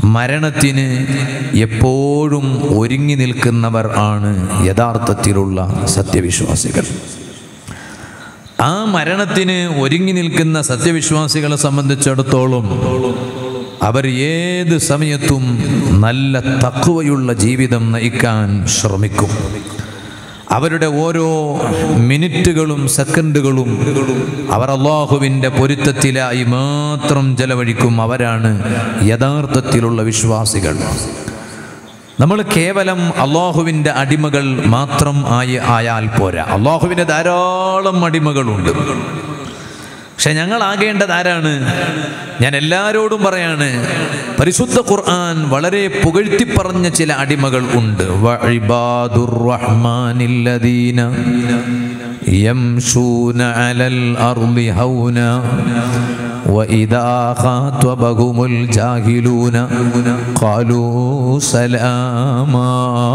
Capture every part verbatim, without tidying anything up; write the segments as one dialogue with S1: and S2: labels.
S1: മരണത്തിന് എപ്പോഴും ഒരുങ്ങി നിൽക്കുന്നവർ ആണ് യഥാർത്ഥത്തിലുള്ള സത്യവിശ്വാസികൾ. ആ മരണത്തിന് ഒരുങ്ങി നിൽക്കുന്ന സത്യവിശ്വാസികളെ സംബന്ധിച്ചിടത്തോളം അവർ ഏത് സമയത്തും നല്ല തഖ്വയുള്ള ജീവിതം നയിക്കാൻ ശ്രമിക്കും. അവരുടെ ഓരോ മിനിറ്റുകളും സെക്കൻഡുകളും അവർ അല്ലാഹുവിൻ്റെ പൊരുത്തത്തിലായി മാത്രം ചെലവഴിക്കും. അവരാണ് യഥാർത്ഥത്തിലുള്ള വിശ്വാസികൾ. നമ്മൾ കേവലം അല്ലാഹുവിൻ്റെ അടിമകൾ മാത്രം ആയി ആയാൽ പോരാ. അല്ലാഹുവിൻ്റെ ധാരാളം അടിമകളുണ്ട്. പക്ഷെ ഞങ്ങൾ ആകേണ്ടത് ആരാണ്? ഞാൻ എല്ലാവരോടും പറയാണ്, പരിശുദ്ധ ഖുർആൻ വളരെ പുകഴ്ത്തി പറഞ്ഞ ചില അടിമകൾ ഉണ്ട്. വഇബാദുർ റഹ്മാനില്ലദീന യംശൂന അലൽ അർളി ഹൗന വഇദാ ഖാതബഹുമുൽ ജാഹിലൂന ഖാലൂ സലാമാ.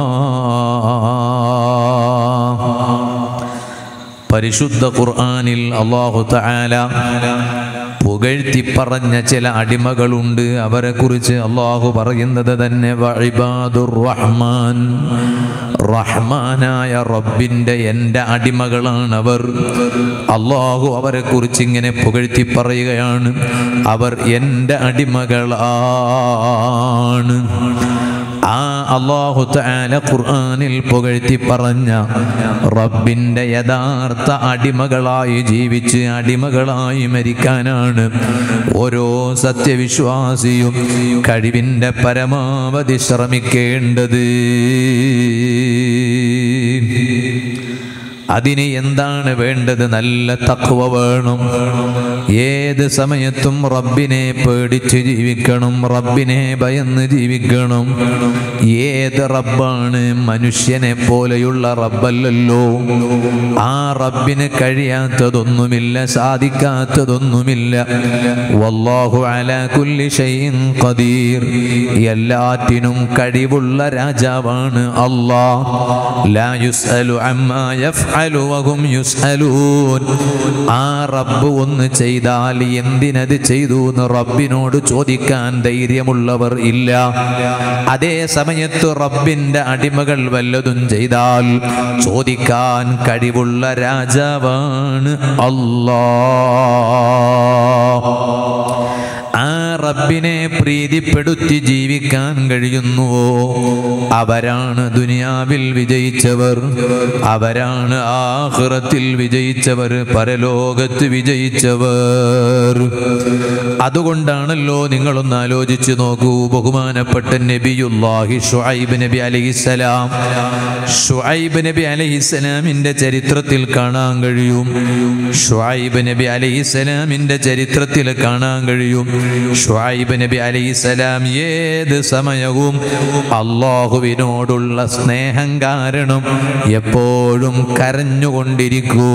S1: പരിശുദ്ധ ഖുർആനിൽ അല്ലാഹു തആല പുകഴ്ത്തി പറഞ്ഞ ചില അടിമകളുണ്ട്. അവരെ കുറിച്ച് അല്ലാഹു പറയുന്നത് തന്നെ വഇബാദുർ റഹ്മാൻ, റഹ്മാനായ റബ്ബിൻ്റെ എൻ്റെ അടിമകളാണവർ. അല്ലാഹു അവരെ കുറിച്ച് ഇങ്ങനെ പുകഴ്ത്തി പറയുകയാണ്, അവർ എൻ്റെ അടിമകളാണ്. ആ അല്ലാഹു തആല ഖുർആനിൽ പുകഴ്ത്തി പറഞ്ഞ റബ്ബിൻ്റെ യഥാർത്ഥ അടിമകളായി ജീവിച്ച് അടിമകളായി മരിക്കാനാണ് ഓരോ സത്യവിശ്വാസിയും കഴിവിൻ്റെ പരമാവധി ശ്രമിക്കേണ്ടത്. അതിന് എന്താണ് വേണ്ടത്? നല്ല തഖ്വ വേണം. ഏത് സമയത്തും റബ്ബിനെ പേടിച്ച് ജീവിക്കണം, റബ്ബിനെ ഭയന്ന് ജീവിക്കണം. ഏത് റബ്ബാണ്? മനുഷ്യനെ പോലെയുള്ള റബ്ബല്ലല്ലോ. ആ റബ്ബിന് കഴിയാത്തതൊന്നുമില്ല, സാധിക്കാത്തതൊന്നുമില്ല. വല്ലാഹു അലാ കുല്ലി ഷൈഇൻ ഖദീർ, എല്ലാറ്റിനും കഴിവുള്ള രാജാവാണ് അല്ലാഹ്. ലാ യുസ്അലു അമ്മാ യഫ്അലു വഹും യുസ്അലൂൻ. ആ റബ്ബ് ഒന്ന് ചെയ്താൽ എന്തിനത് ചെയ്തു എന്ന് റബ്ബിനോട് ചോദിക്കാൻ ധൈര്യമുള്ളവർ ഇല്ല. അതേ സമയത്ത് റബ്ബിൻ്റെ അടിമകൾ വല്ലതും ചെയ്താൽ ചോദിക്കാൻ കഴിവുള്ള രാജാവാണ് അല്ലാഹ്. ആ റബ്ബിനെ പ്രീതിപ്പെടുത്തി ജീവിക്കാൻ കഴിയുന്നുവോ അവരാണ് ദുനിയാവിൽ വിജയിച്ചവർ, അവരാണ് ആഖിറത്തിൽ വിജയിച്ചവർ, പരലോകത്ത് വിജയിച്ചവർ. അതുകൊണ്ടാണല്ലോ നിങ്ങളൊന്ന് ആലോചിച്ച് നോക്കൂ, ബഹുമാനപ്പെട്ട നബിയുല്ലാഹി ശുഐബ് നബി അലൈഹിസ്സലാം, ശുഐബ് നബി അലൈഹിസ്സലാമിൻ്റെ ചരിത്രത്തിൽ കാണാൻ കഴിയും. ശുഐബ് നബി അലൈഹിസ്സലാമിൻ്റെ ചരിത്രത്തിൽ കാണാൻ കഴിയും ശുഐബ് നബി അലൈഹിസ്സലാം ഏത് സമയവും അല്ലാഹുവിനോടുള്ള സ്നേഹം കാരണം എപ്പോഴും കരഞ്ഞുകൊണ്ടിരിക്കൂ.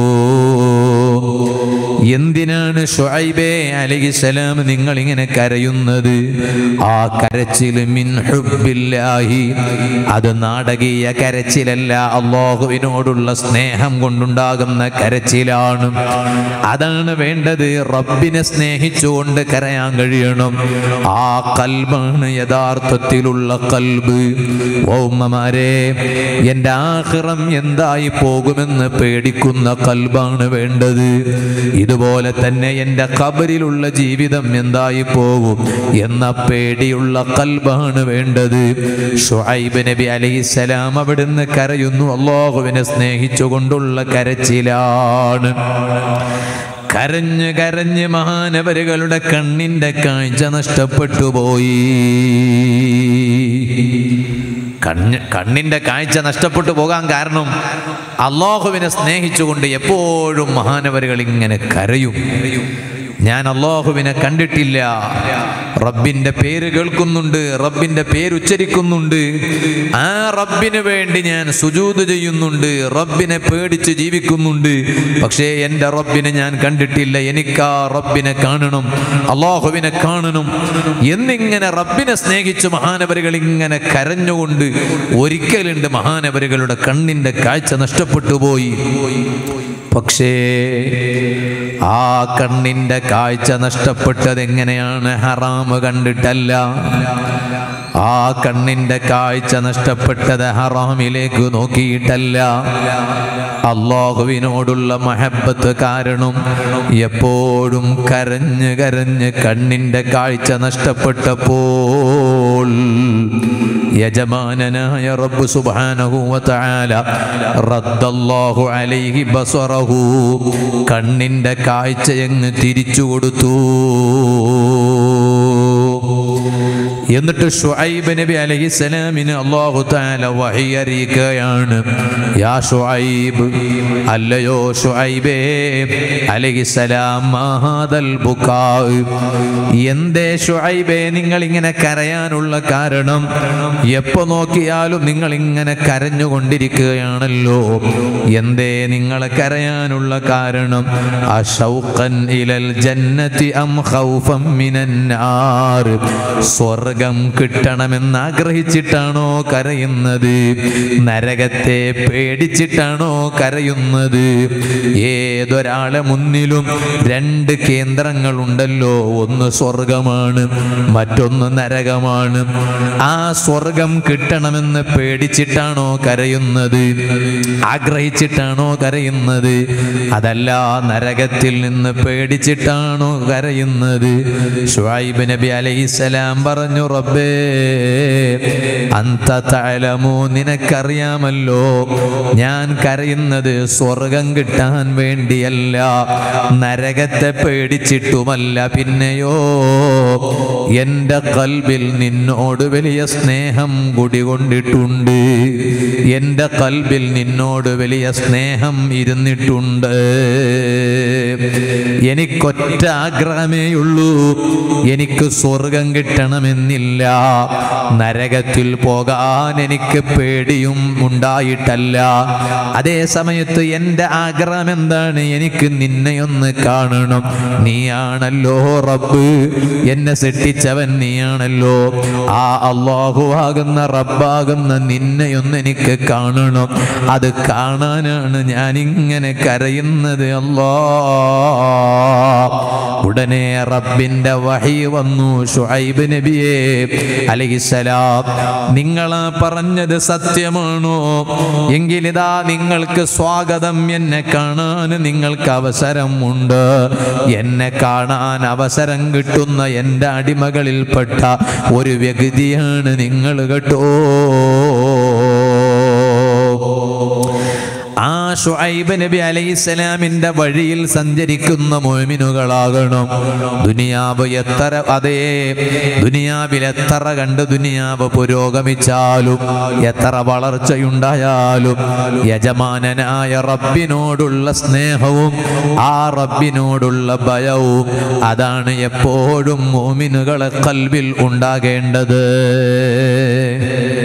S1: എന്തിനാണ് ശുഐബേ അലൈഹിസ്സലാം നിങ്ങൾ ഇങ്ങനെ കരയുന്നത്? ആ കരച്ചിൽ മിൻ ഹുബ്ബില്ലാഹി, അത് നാടകീയ കരച്ചിലല്ല, അല്ലാഹുവിനോടുള്ള സ്നേഹം കൊണ്ടുണ്ടാകുന്ന കരച്ചിലാണ്. അതാണ് വേണ്ടത്. റബ്ബിനെ സ്നേഹിച്ചുകൊണ്ട് കരയാൻ കഴിയണം. ആ ഖൽബാണ് യഥാർത്ഥത്തിലുള്ള ഖൽബ്. ഓ ഉമ്മമാരെ, എൻ്റെ ആഖിറം എന്തായി പോകുമെന്ന് പേടിക്കുന്ന ഖൽബാണ് വേണ്ടത്. ഇതുപോലെ തന്നെ എൻ്റെ ഖബറിലുള്ള ജീവിതം എന്തായി പോകും എന്ന പേടിയുള്ള ഖൽബാണ് വേണ്ടത്. ശുഐബ് നബി അലൈഹിസ്സലാം അവിടുന്ന് കരയുന്നു, അല്ലാഹുവിനെ സ്നേഹിച്ചുകൊണ്ടുള്ള കരച്ചിലാണ്. കരഞ്ഞ് കരഞ്ഞ് മഹാനവരുകളുടെ കണ്ണിൻ്റെ കാഴ്ച നഷ്ടപ്പെട്ടു പോയി. കണ്ണ് കണ്ണിൻ്റെ കാഴ്ച നഷ്ടപ്പെട്ടു പോകാൻ കാരണം അല്ലാഹുവിനെ സ്നേഹിച്ചുകൊണ്ട് എപ്പോഴും മഹാനവരുകൾ ഇങ്ങനെ കരയും. ഞാൻ അല്ലാഹുവിനെ കണ്ടിട്ടില്ല, റബ്ബിൻ്റെ പേര് കേൾക്കുന്നുണ്ട്, റബ്ബിൻ്റെ പേര് ഉച്ചരിക്കുന്നുണ്ട്, ആ റബ്ബിന് വേണ്ടി ഞാൻ സുജൂദ് ചെയ്യുന്നുണ്ട്, റബ്ബിനെ പേടിച്ച് ജീവിക്കുന്നുണ്ട്. പക്ഷേ എൻ്റെ റബ്ബിനെ ഞാൻ കണ്ടിട്ടില്ല, എനിക്കാ റബ്ബിനെ കാണണം, അല്ലാഹുവിനെ കാണണം എന്നിങ്ങനെ റബ്ബിനെ സ്നേഹിച്ച് മഹാനവരുകൾ ഇങ്ങനെ കരഞ്ഞുകൊണ്ട് ഒരിക്കലുണ്ട് മഹാനവരുകളുടെ കണ്ണിൻ്റെ കാഴ്ച നഷ്ടപ്പെട്ടു പോയി. പക്ഷേ ആ കണ്ണിൻ്റെ കാഴ്ച നഷ്ടപ്പെട്ടത് എങ്ങനെയാണ്? ഹറാമ് കണ്ടിട്ടല്ല. ആ കണ്ണിന്റെ കാഴ്ച നഷ്ടപ്പെട്ടത് ഹറാമിലേക്ക് നോക്കിയിട്ടല്ല. അല്ലാഹുവിനോടുള്ള മഹബ്ബത്ത് കാരണം എപ്പോഴും കരഞ്ഞ് കരഞ്ഞ് കണ്ണിന്റെ കാഴ്ച നഷ്ടപ്പെട്ടപ്പോൾ യജമാനനായ റബ്ബ് സുബ്ഹാനഹു വ തആല റദ്ദല്ലാഹു അലൈഹി ബസറഹു, കണ്ണിന്റെ കാഴ്ചയങ്ങ് തിരിച്ചു കൊടുത്തു. എന്നിട്ട് ശുഐബ് നബി അലൈഹിസ്സലാമിന് അല്ലാഹു തആല വഹി അറിയിക്കുകയാണ്. യാ ശുഐബ്, അല്ലയോ ശുഐബേ അലൈഹിസ്സലാം, മാഹാദൽ ബുകാ, എന്തേ ശുഐബേ നിങ്ങൾ ഇങ്ങനെ കരയാനുള്ള കാരണം? എപ്പോ നോക്കിയാലും നിങ്ങൾ ഇങ്ങനെ കരഞ്ഞുകൊണ്ടിരിക്കുകയാണല്ലോ. എന്തേ നിങ്ങൾ കരയാനുള്ള കാരണം? അശൗഖൻ ഇലൽ ജന്നതി അം ഖൗഫൻ മിനൻ നാർ, സ്വർഗം കിട്ടണമെന്ന് ആഗ്രഹിച്ചിട്ടാണോ കരയുന്നത്? നരകത്തെ പേടിച്ചിട്ടാണോ കരയുന്നത്? ഏതൊരാളെ മുന്നിലും രണ്ട് കേന്ദ്രങ്ങളുണ്ടല്ലോ, ഒന്ന് സ്വർഗമാണ്, മറ്റൊന്ന് നരകമാണ്. ആ സ്വർഗം കിട്ടണമെന്ന് പേടിച്ചിട്ടാണോ കരയുന്നത്? ആഗ്രഹിച്ചിട്ടാണോ കരയുന്നത്? അതല്ല, നരകത്തിൽ നിന്ന് പേടിച്ചിട്ടാണോ കരയുന്നത്? ശുഐബ് നബി അലൈഹിസ്സലാം പറഞ്ഞു, റബ്ബേ അന്ത തഅലമു, നിനക്കറിയാമല്ലോ ഞാൻ കരയുന്നത് സ്വർഗം കിട്ടാൻ വേണ്ടിയല്ല, നരകത്തെ പേടിച്ചിട്ടുമല്ല. പിന്നെയോ എൻ്റെ ഖൽബിൽ നിന്നോട് വലിയ സ്നേഹം കുടികൊണ്ടിട്ടുണ്ട്. എൻ്റെ ഖൽബിൽ നിന്നോട് വലിയ സ്നേഹം ഇരുന്നിട്ടുണ്ട്. എനിക്കൊറ്റ ആഗ്രഹമേയുള്ളൂ, എനിക്ക് സ്വർഗം കിട്ടണമെന്നില്ല. നരകത്തിൽ പോകാൻ എനിക്ക് പേടിയും ഉണ്ടായിട്ടല്ല. അതേ സമയത്ത് എൻ്റെ ആഗ്രഹം എന്താണ്? എനിക്ക് നിന്നെയൊന്ന് കാണണം. നീയാണല്ലോ റബ്ബ്, എന്നെ സൃഷ്ടിച്ചവൻ നീയാണല്ലോ. ആ അല്ലാഹു ആകുന്ന റബ്ബാകുന്ന നിന്നെയൊന്ന് എനിക്ക് കാണണം. അത് കാണാനാണ് ഞാനിങ്ങനെ കരയുന്നത്. അല്ലാ, ഉടനെ റബ്ബിന്റെ വഹി വന്നു. ശുഐബ് നബിയെ അലൈഹിസ്സലാം, നിങ്ങളാ പറഞ്ഞത് സത്യമാണോ? എങ്കിലിതാ നിങ്ങൾക്ക് സ്വാഗതം. എന്നെ കാണാൻ നിങ്ങൾക്ക് അവസരം ഉണ്ട്. എന്നെ കാണാൻ അവസരം കിട്ടുന്ന എൻ്റെ അടിമകളിൽപ്പെട്ട ഒരു വ്യക്തിയാണ് നിങ്ങൾ കേട്ടോ. ആ ശുഐബ് നബി അലൈഹിസ്സലാമിന്റെ വഴിയിൽ സഞ്ചരിക്കുന്ന മുഅ്മിനുകളാകണം. ദുനിയാവ് എത്ര, അതേ ദുനിയാവിൽ എത്ര കണ്ട് ദുനിയാവ് പുരോഗമിച്ചാലും എത്ര വളർച്ചയുണ്ടായാലും യജമാനനായ റബ്ബിനോടുള്ള സ്നേഹവും ആ റബ്ബിനോടുള്ള ഭയവും അതാണ് എപ്പോഴും മുഅ്മിനുകളെ ഖൽബിൽ ഉണ്ടാകേണ്ടത്.